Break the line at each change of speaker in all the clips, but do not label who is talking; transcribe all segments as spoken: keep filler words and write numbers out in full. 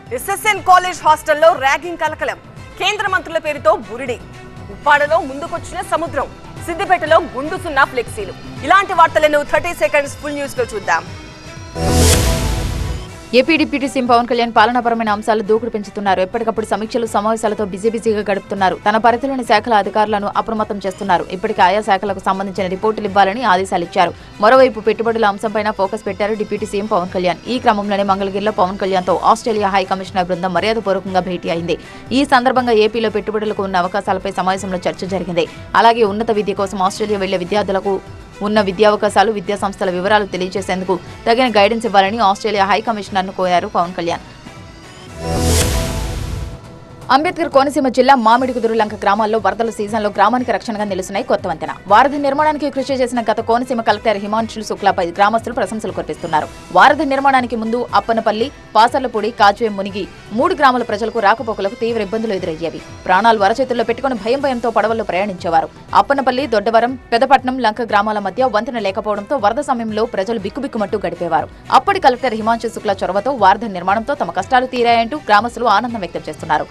SSN college హాస్టల్లో ragging కలకలం. కేంద్ర మంత్రుల పేరుతో బురిడి. ఉప్పాడలో ముందుకొచ్చిన సముద్రం. సిద్దిపేటలో గుండుసున్న ఫ్లెక్సీలు. ఇలాంటి వార్తలను థర్టీ సెకండ్స్ ఫుల్ న్యూస్ లో చూద్దాం.
AP deputy CM Pawan Kalyan పాలనాపరమైన అంశాలు దూకుడు పెంచుతున్నారు. ఎప్పటికప్పుడు సమీక్షలు సమావేశాలతో బిజీ బిజీగా గడుపుతున్నారు. తన పరిధిలోని శాఖల అధికారులను అప్రమత్తం చేస్తున్నారు. ఇప్పటికే ఆయా శాఖలకు సంబంధించిన రిపోర్టులు ఇవ్వాలని ఆదేశాలు ఇచ్చారు. మరోవైపు పెట్టుబడుల అంశంపైన ఫోకస్ పెట్టారు డిప్యూటీ సీఎం పవన్ కళ్యాణ్. ఈ క్రమంలోనే మంగళగిరిలో పవన్ కళ్యాణ్ తో ఆస్ట్రేలియా హై కమిషనర్ బృందం మర్యాదపూర్వకంగా భేటీ అయింది. ఈ సందర్భంగా ఏపీలో పెట్టుబడులకు ఉన్న అవకాశాలపై సమావేశంలో చర్చ జరిగింది. అలాగే ఉన్నత విద్య కోసం ఆస్ట్రేలియా వెళ్లే విద్యార్థులకు ఉన్న విద్యావకాశాలు విద్యా సంస్థల వివరాలు తెలియజేసేందుకు తగిన గైడెన్స్ ఇవ్వాలని ఆస్ట్రేలియా హై కమిషనర్ను కోరారు పవన్ కళ్యాణ్. అంబేద్కర్ కోనసీమ జిల్లా మామిడికుదురు లంక గ్రామాల్లో వరదల సీజన్లో గ్రామానికి రక్షణగా నిలుస్తున్నాయి కొత్త వంతెన. వారధి నిర్మాణానికి కృషి చేసిన గత కోనసీమ కలెక్టర్ హిమాంశు శుక్లాపై గ్రామస్తులు ప్రశంసలు కురిపిస్తున్నారు. వారధి నిర్మాణానికి ముందు అప్పనపల్లి, పాసర్లపూడి, కాజ్వే మునిగి మూడు గ్రామాల ప్రజలకు రాకపోకలకు తీవ్ర ఇబ్బందులు ఎదురయ్యేవి. ప్రాణాలు వరచేతుల్లో పెట్టుకుని భయం భయంతో పడవల్లో ప్రయాణించేవారు. అప్పనపల్లి, దొడ్డవరం, పెదపట్నం, లంక గ్రామాల మధ్య వంతెన లేకపోవడంతో వరద సమయంలో ప్రజలు బిక్కుబిక్కుమంటూ గడిపేవారు. అప్పటి కలెక్టర్ హిమాంశు శుక్లా చొరవతో వారధి నిర్మాణంతో తమ కష్టాలు తీరాయంటూ గ్రామస్తులు ఆనందం వ్యక్తం చేస్తున్నారు.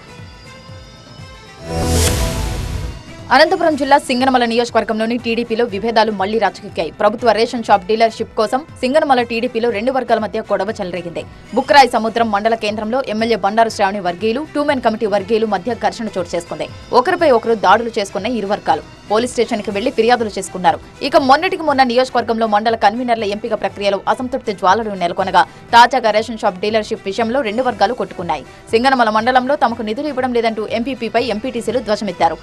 అనంతపురం జిల్లా సింగనమల నియోజకవర్గంలోని టీడీపీలో విభేదాలు మళ్లీ రచ్చకెక్కాయి. ప్రభుత్వ రేషన్ షాప్ డీలర్షిప్ కోసం సింగనమల టీడీపీలో రెండు వర్గాల మధ్య గొడవ చెలరేగింది. బుక్రాయి సముద్రం మండల కేంద్రంలో ఎమ్మెల్యే బండారు శ్రావణి వర్గీయులు, టూ మెన్ కమిటీ వర్గీయులు మధ్య ఘర్షణ చోటు చేసుకుంది. ఒకరిపై ఒకరు దాడులు చేసుకున్న ఇరు వర్గాలు పోలీస్ స్టేషన్ కి వెళ్లి ఫిర్యాదులు చేసుకున్నారు. ఇక మొన్నటికి మొన్న నియోజకవర్గంలో మండల కన్వీనర్ల ఎంపిక ప్రక్రియలో అసంతృప్తి జ్వాలలు నెలకొనగా తాజాగా రేషన్ షాప్ డీలర్షిప్ విషయంలో రెండు వర్గాలు కొట్టుకున్నాయి. సింగనమల మండలంలో తమకు నిధులు ఇవ్వడం లేదంటూ ఎంపీపీపై ఎంపీటీసీలు ధ్వజమెత్తారు.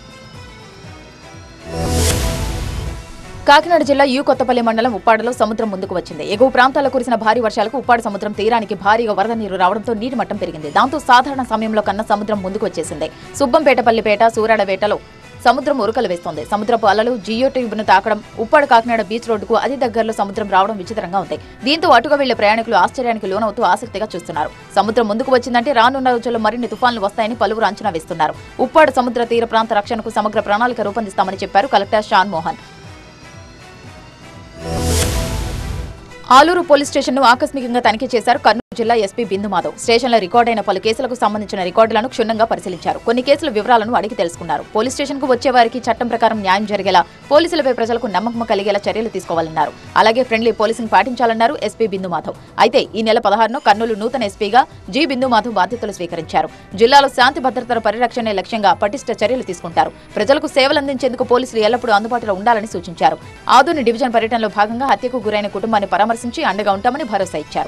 కాకినాడ జిల్లా యు కొత్తపల్లి మండలం ఉప్పాడలో సముద్రం ముందుకు వచ్చింది. ఎగువ ప్రాంతాల్లో కురిసిన భారీ వర్షాలకు ఉప్పాడ సముద్రం తీరానికి భారీగా వరద నీరు రావడంతో నీటి మట్టం పెరిగింది. దాంతో సాధారణ సమయంలో కన్నా సముద్రం ముందుకు వచ్చేసింది. సుబ్బంపేటపల్లిపేట, సూరాడవేటలో సముద్రం ఉరుకలు వేస్తోంది. సముద్రపు అలలు జియో ట్యూబ్ను తాకడం, ఉప్పాడ కాకినాడ బీచ్ రోడ్డుకు అతి దగ్గరలో సముద్రం రావడం విచిత్రంగా ఉంది. దీంతో అటుగా వెళ్లే ప్రయాణికులు ఆశ్చర్యానికి లోనవుతూ ఆసక్తిగా చూస్తున్నారు. సముద్రం ముందుకు వచ్చిందంటే రానున్న రోజుల్లో మరిన్ని తుఫాన్లు వస్తాయని పలువురు అంచనా వేస్తున్నారు. ఉప్పాడ సముద్ర తీర ప్రాంత రక్షణకు సమగ్ర ప్రణాళిక రూపొందిస్తామని చెప్పారు collector Shan Mohan. Aluru police station ను ఆకస్మికంగా తనిఖీ చేశారు కర్నూలు జిల్లా ఎస్పీ బిందు మాధవ్. స్టేషన్లో రికార్డైన పలు కేసులకు సంబంధించిన రికార్డులను క్షుణ్ణంగా పరిశీలించారు. కొన్ని కేసుల వివరాలను అడిగి తెలుసుకున్నారు. పోలీస్ స్టేషన్ కు వచ్చే వారికి చట్టం ప్రకారం న్యాయం జరిగేలా, పోలీసులపై ప్రజలకు నమ్మకం కలిగేలా చర్యలు తీసుకోవాలన్నారు. అలాగే ఫ్రెండ్లీ పోలీసింగ్ పాటించాలన్నారు ఎస్పీ బిందు మాధవ్. అయితే ఈ నెల పదహారును కర్నూలు నూతన ఎస్పీగా జి బిందు మాధవ్ బాధ్యతలు స్వీకరించారు. జిల్లాలో శాంతి భద్రతల పరిరక్షణే లక్ష్యంగా పటిష్ట చర్యలు తీసుకుంటారు. ప్రజలకు సేవలందించేందుకు పోలీసులు ఎల్లప్పుడూ అందుబాటులో ఉండాలని సూచించారు. ఆదోని డివిజన్ పర్యటనలో భాగంగా హత్యకు గురైన కుటుంబాన్ని పరామర్శించి అండగా ఉంటామని భరోసా ఇచ్చారు.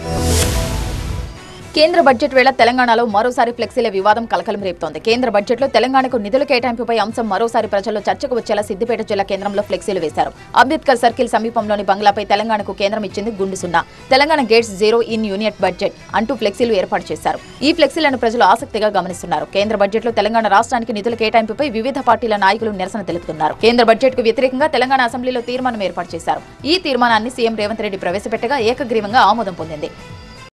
కేంద్ర బడ్జెట్ వేళ తెలంగాణలో మరోసారి ఫ్లెక్సీల వివాదం కలకలం రేపుతోంది. కేంద్ర బడ్జెట్లో తెలంగాణకు నిధుల కేటాయింపుపై అంశం మరోసారి ప్రజల్లో చర్చకు వచ్చేలా సిద్దిపేట జిల్లా కేంద్రంలో ఫ్లెక్సీలు వేశారు. అంబేద్కర్ సర్కిల్ సమీపంలోని బంగ్లాపై తెలంగాణకు కేంద్రం ఇచ్చింది గుండు సున్నా. Telangana gets zero in union budget అంటూ ఫ్లెక్సీలు ఏర్పాటు చేశారు. ఈ ఫ్లెక్సీలను ప్రజలు ఆసక్తిగా గమనిస్తున్నారు. కేంద్ర బడ్జెట్లో తెలంగాణ రాష్ట్రానికి నిధుల కేటాయింపుపై వివిధ పార్టీల నాయకులు నిరసన తెలుపుతున్నారు. కేంద్ర బడ్జెట్ కు వ్యతిరేకంగా తెలంగాణ అసెంబ్లీలో తీర్మానం ఏర్పాటు చేశారు. ఈ తీర్మానాన్ని సీఎం రేవంత్ రెడ్డి ప్రవేశపెట్టగా ఏకగ్రీవంగా ఆమోదం పొందింది.